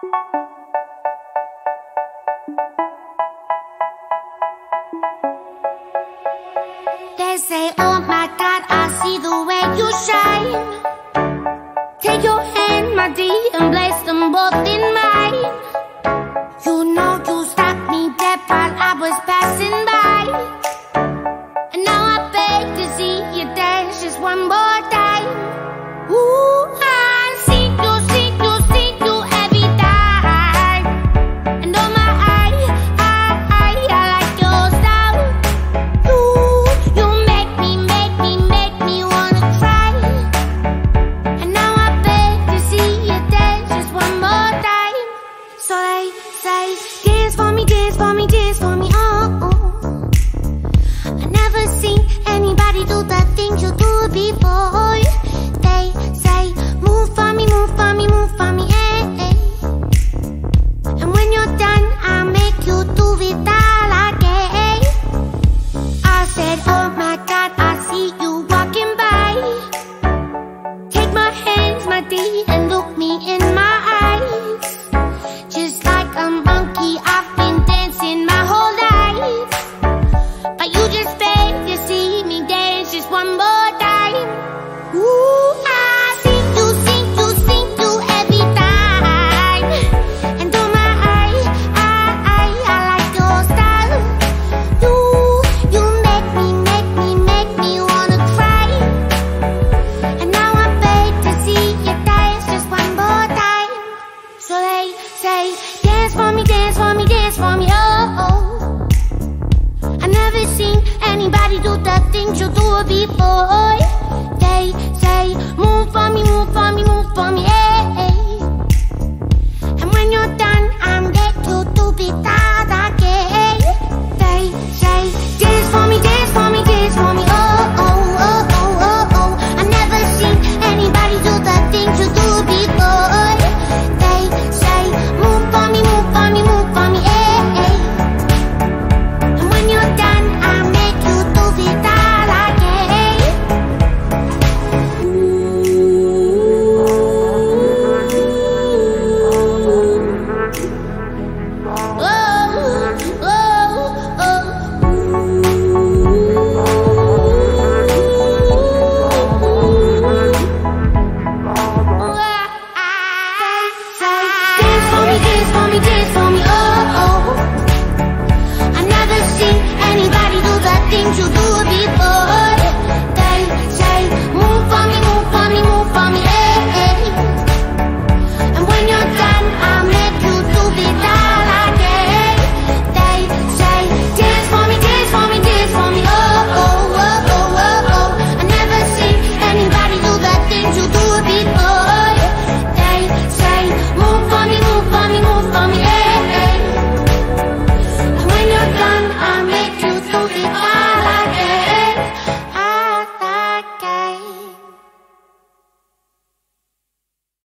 They say, oh my God, I see the way you shine. Take your hand, my dear, and place them both in mine. You know you stopped me dead while I was passing by. And now I beg to see you dance just one more time. Ooh, I see you, see you, see you every time. And oh my, I like your style. You make me wanna cry. And now I beg to see you dance just one more time. So they say, dance for me, dance for me, dance for me, oh, oh. I never seen anybody do the things you do before. They say, move for me, move for me, move for me, eh, eh. And when you're done, I'll make you do it all again. I said, oh my God, I see you walking by. Take my hands, my dear, and look me in my eyes. Just like a monkey, I've been dancing my whole life. But you just beg to see me dance just one more time. Ooh, I see you, see you, see you every time. And oh my, I like your style. You make me wanna cry. And now I beg to see you dance just one more time. So they say, dance for me, dance for me, dance for me, oh, oh. I never seen anybody do the things you do before.